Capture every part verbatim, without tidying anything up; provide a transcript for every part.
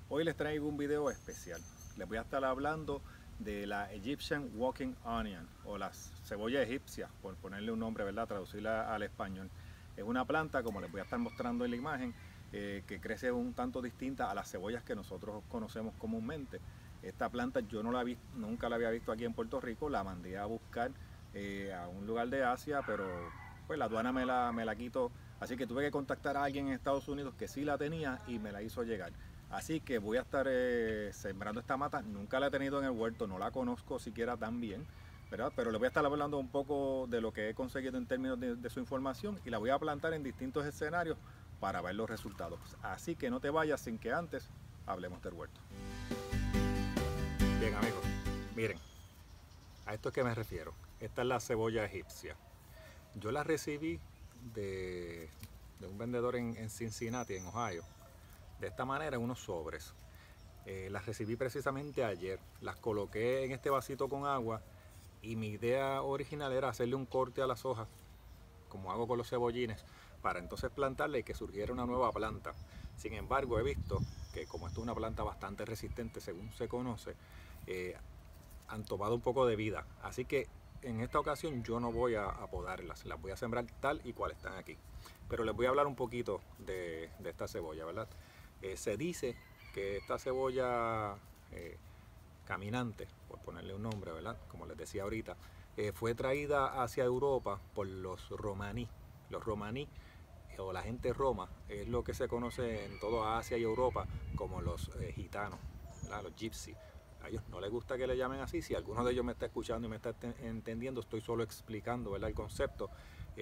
Hoy les traigo un video especial. Les voy a estar hablando de la Egyptian Walking Onion o la cebolla egipcia, por ponerle un nombre, ¿verdad? Traducirla al español. Es una planta, como les voy a estar mostrando en la imagen, eh, que crece un tanto distinta a las cebollas que nosotros conocemos comúnmente. Esta planta yo no la vi, nunca la había visto aquí en Puerto Rico, la mandé a buscar eh, a un lugar de Asia, pero pues la aduana me la, me la quitó, así que tuve que contactar a alguien en Estados Unidos que sí la tenía y me la hizo llegar. Así que voy a estar eh, sembrando esta mata. Nunca la he tenido en el huerto, no la conozco siquiera tan bien, ¿verdad? Pero les voy a estar hablando un poco de lo que he conseguido en términos de, de su información, y la voy a plantar en distintos escenarios para ver los resultados. Así que no te vayas sin que antes hablemos del huerto. Bien, amigos, miren, a esto es que me refiero. Esta es la cebolla egipcia. Yo la recibí de, de un vendedor en, en Cincinnati, en Ohio, de esta manera, en unos sobres. Eh, las recibí precisamente ayer. Las coloqué en este vasito con agua y mi idea original era hacerle un corte a las hojas, como hago con los cebollines, para entonces plantarle y que surgiera una nueva planta. Sin embargo, he visto que como esto es una planta bastante resistente, según se conoce, eh, han tomado un poco de vida. Así que en esta ocasión yo no voy a, a podarlas, las voy a sembrar tal y cual están aquí. Pero les voy a hablar un poquito de, de esta cebolla, ¿verdad? Eh, se dice que esta cebolla eh, caminante, por ponerle un nombre, ¿verdad? Como les decía ahorita, eh, fue traída hacia Europa por los romaní. Los romaní eh, o la gente roma es lo que se conoce en toda Asia y Europa como los eh, gitanos, ¿verdad? Los gypsy. A ellos no les gusta que le llamen así. Si alguno de ellos me está escuchando y me está entendiendo, estoy solo explicando, ¿verdad?, el concepto.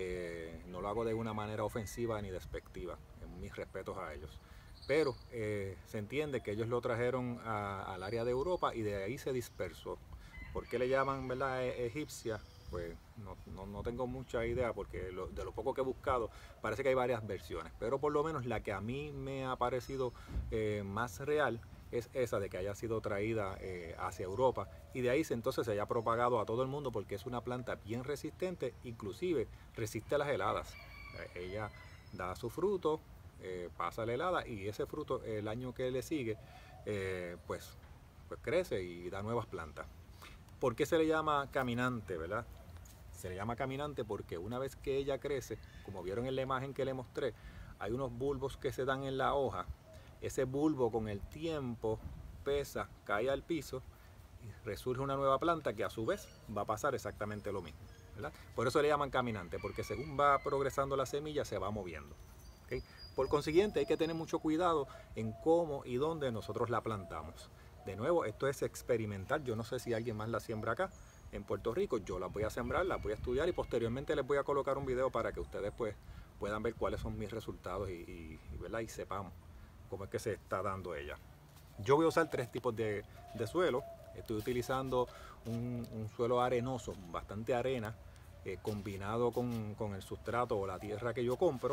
Eh, no lo hago de una manera ofensiva ni despectiva, en mis respetos a ellos. Pero eh, se entiende que ellos lo trajeron a, al área de Europa y de ahí se dispersó. ¿Por qué le llaman, verdad, egipcia? Pues no, no, no tengo mucha idea, porque lo, de lo poco que he buscado parece que hay varias versiones, pero por lo menos la que a mí me ha parecido eh, más real es esa, de que haya sido traída eh, hacia Europa y de ahí se, entonces se haya propagado a todo el mundo, porque es una planta bien resistente, inclusive resiste a las heladas. Eh, ella da su fruto, eh, pasa la helada y ese fruto el año que le sigue eh, pues, pues crece y da nuevas plantas. ¿Por qué se le llama caminante, verdad? Se le llama caminante porque una vez que ella crece, como vieron en la imagen que le mostré, hay unos bulbos que se dan en la hoja. Ese bulbo con el tiempo pesa, cae al piso y resurge una nueva planta que a su vez va a pasar exactamente lo mismo, ¿verdad? Por eso le llaman caminante, porque según va progresando la semilla se va moviendo, ¿okay? Por consiguiente hay que tener mucho cuidado en cómo y dónde nosotros la plantamos. De nuevo, esto es experimental. Yo no sé si alguien más la siembra acá en Puerto Rico. Yo las voy a sembrar, las voy a estudiar y posteriormente les voy a colocar un video para que ustedes pues puedan ver cuáles son mis resultados y, y, y, ¿verdad?, y sepamos cómo es que se está dando ella. Yo voy a usar tres tipos de, de suelo. Estoy utilizando un, un suelo arenoso, bastante arena, eh, combinado con, con el sustrato o la tierra que yo compro.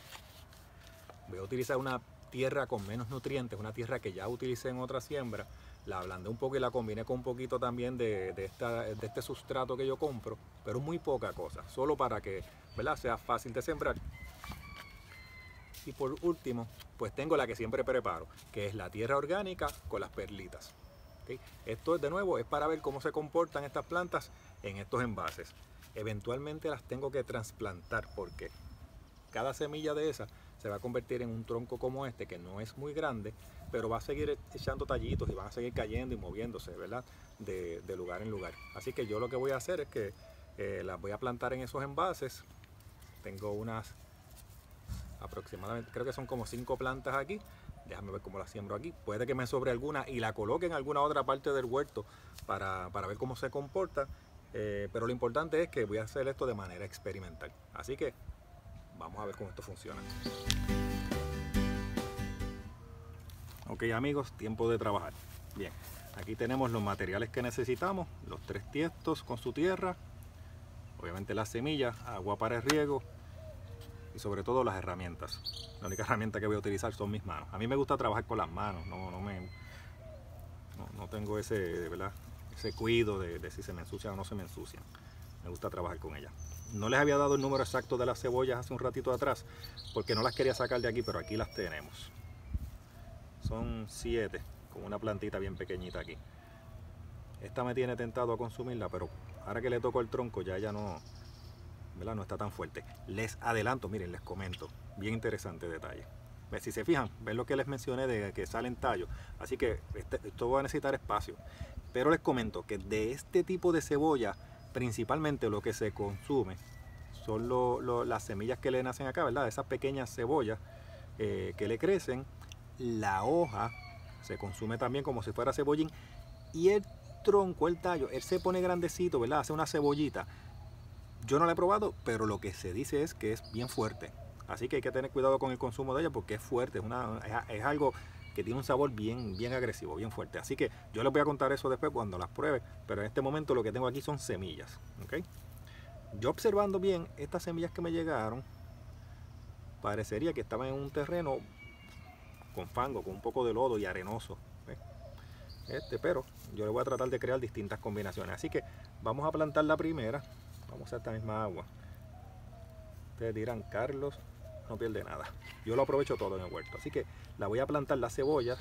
Voy a utilizar una tierra con menos nutrientes, una tierra que ya utilicé en otra siembra. La ablandé un poco y la combiné con un poquito también de, de, esta, de este sustrato que yo compro, pero muy poca cosa, solo para que, ¿verdad?, sea fácil de sembrar. Y por último, pues tengo la que siempre preparo, que es la tierra orgánica con las perlitas. ¿Okay? Esto de nuevo es para ver cómo se comportan estas plantas en estos envases. Eventualmente las tengo que trasplantar, porque cada semilla de esa se va a convertir en un tronco como este, que no es muy grande, pero va a seguir echando tallitos y van a seguir cayendo y moviéndose, ¿verdad?, de, de lugar en lugar. Así que yo lo que voy a hacer es que eh, las voy a plantar en esos envases. Tengo unas aproximadamente, creo que son como cinco plantas aquí. Déjame ver cómo las siembro aquí. Puede que me sobre alguna y la coloque en alguna otra parte del huerto para, para ver cómo se comporta. Eh, pero lo importante es que voy a hacer esto de manera experimental. Así que vamos a ver cómo esto funciona. Ok, amigos, tiempo de trabajar. Bien, aquí tenemos los materiales que necesitamos. Los tres tiestos con su tierra. Obviamente las semillas, agua para el riego. Y sobre todo las herramientas. La única herramienta que voy a utilizar son mis manos. A mí me gusta trabajar con las manos, no, no, me, no, no tengo ese, ¿verdad?, ese cuidado de, de si se me ensucian o no se me ensucian. Me gusta trabajar con ellas. No les había dado el número exacto de las cebollas hace un ratito atrás, porque no las quería sacar de aquí, pero aquí las tenemos. son siete, con una plantita bien pequeñita aquí. Esta me tiene tentado a consumirla, pero ahora que le toco el tronco ya ya no, ¿verdad? No está tan fuerte. Les adelanto, miren, les comento, bien interesante detalle. Si se fijan, ven lo que les mencioné de que salen tallos, así que este, esto va a necesitar espacio. Pero les comento que de este tipo de cebolla, principalmente lo que se consume son lo, lo, las semillas que le nacen acá, ¿verdad? Esas pequeñas cebollas eh, que le crecen. La hoja se consume también como si fuera cebollín, y el tronco, el tallo, él se pone grandecito, ¿verdad? Hace una cebollita. Yo no la he probado, pero lo que se dice es que es bien fuerte. Así que hay que tener cuidado con el consumo de ella porque es fuerte, es, una, es, es algo que tiene un sabor bien, bien agresivo, bien fuerte. Así que yo les voy a contar eso después cuando las pruebe, pero en este momento lo que tengo aquí son semillas, ¿ok? Yo observando bien estas semillas que me llegaron, parecería que estaban en un terreno con fango, con un poco de lodo y arenoso. ¿Ves? Este, pero yo le voy a tratar de crear distintas combinaciones. Así que vamos a plantar la primera. Vamos a esta misma agua. Ustedes dirán, Carlos no pierde nada. Yo lo aprovecho todo en el huerto. Así que la voy a plantar las cebollas.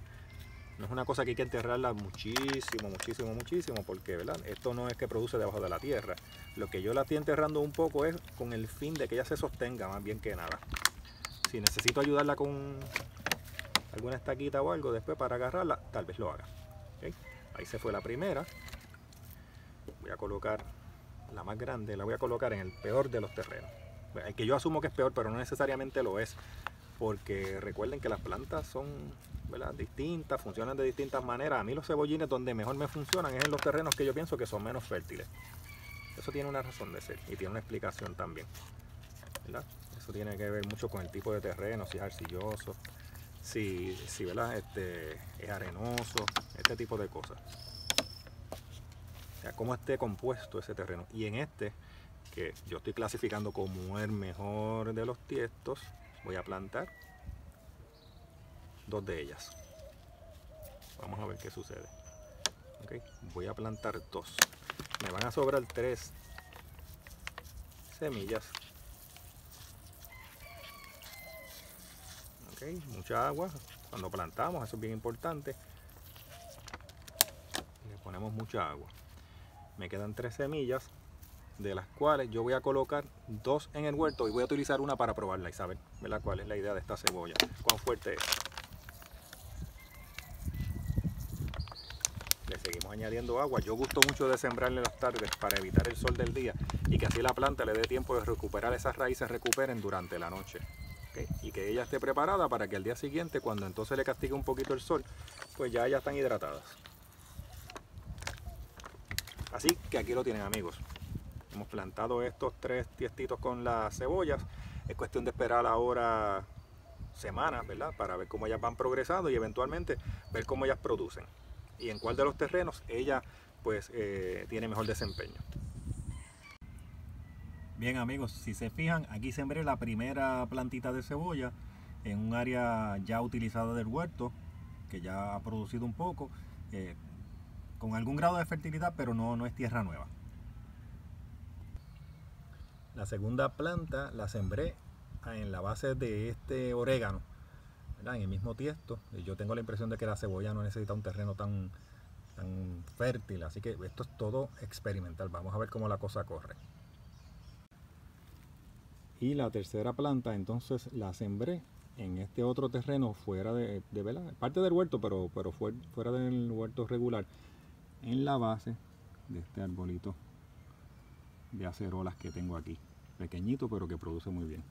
No es una cosa que hay que enterrarla muchísimo, muchísimo, muchísimo, porque ¿verdad? Esto no es que produce debajo de la tierra. Lo que yo la estoy enterrando un poco es con el fin de que ella se sostenga más bien que nada. Si necesito ayudarla con alguna estaquita o algo después para agarrarla, tal vez lo haga. ¿Okay? Ahí se fue la primera. Voy a colocar la más grande, la voy a colocar en el peor de los terrenos. El que yo asumo que es peor, pero no necesariamente lo es, porque recuerden que las plantas son, ¿verdad?, distintas, funcionan de distintas maneras. A mí los cebollines donde mejor me funcionan es en los terrenos que yo pienso que son menos fértiles. Eso tiene una razón de ser y tiene una explicación también, ¿verdad? Eso tiene que ver mucho con el tipo de terreno, si es arcilloso, si, si ¿verdad?, este, es arenoso, este tipo de cosas. O sea, cómo esté compuesto ese terreno. Y en este, que yo estoy clasificando como el mejor de los tiestos, voy a plantar dos de ellas. Vamos a ver qué sucede. Okay. Voy a plantar dos. Me van a sobrar tres semillas. Okay. Mucha agua cuando plantamos, eso es bien importante. Le ponemos mucha agua. Me quedan tres semillas, de las cuales yo voy a colocar dos en el huerto y voy a utilizar una para probarla y saber, ¿verdad?, cuál es la idea de esta cebolla, cuán fuerte es. Le seguimos añadiendo agua. Yo gusto mucho de sembrarle las tardes para evitar el sol del día y que así la planta le dé tiempo de recuperar, esas raíces recuperen durante la noche. ¿Okay? Y que ella esté preparada para que al día siguiente, cuando entonces le castigue un poquito el sol, pues ya ellas están hidratadas. Así que aquí lo tienen, amigos. Hemos plantado estos tres tiestitos con las cebollas. Es cuestión de esperar ahora semanas, ¿verdad?, para ver cómo ellas van progresando y eventualmente ver cómo ellas producen y en cuál de los terrenos ella pues eh, tiene mejor desempeño. Bien, amigos, si se fijan, aquí sembré la primera plantita de cebolla en un área ya utilizada del huerto, que ya ha producido un poco, eh, con algún grado de fertilidad, pero no, no es tierra nueva. La segunda planta la sembré en la base de este orégano, ¿verdad?, en el mismo tiesto. Yo tengo la impresión de que la cebolla no necesita un terreno tan, tan fértil, así que esto es todo experimental. Vamos a ver cómo la cosa corre. Y la tercera planta entonces la sembré en este otro terreno fuera de, de ¿verdad?, parte del huerto, pero, pero fuera del huerto regular, en la base de este arbolito de acerolas que tengo aquí, pequeñito pero que produce muy bien.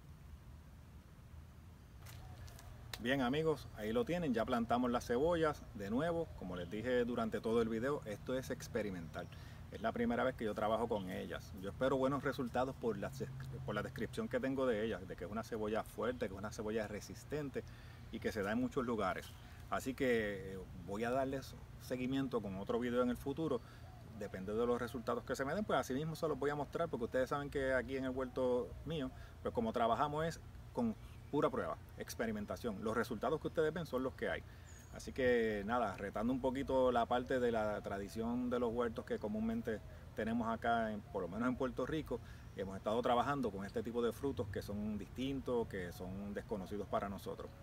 Bien, amigos, ahí lo tienen, ya plantamos las cebollas de nuevo. Como les dije durante todo el video, esto es experimental. Es la primera vez que yo trabajo con ellas. Yo espero buenos resultados por la, por la descripción que tengo de ellas, de que es una cebolla fuerte, que es una cebolla resistente y que se da en muchos lugares. Así que voy a darles seguimiento con otro video en el futuro. Depende de los resultados que se me den, pues así mismo se los voy a mostrar, porque ustedes saben que aquí en el huerto mío, pues como trabajamos es con pura prueba, experimentación. Los resultados que ustedes ven son los que hay. Así que nada, retando un poquito la parte de la tradición de los huertos que comúnmente tenemos acá, en, por lo menos en Puerto Rico, hemos estado trabajando con este tipo de frutos que son distintos, que son desconocidos para nosotros.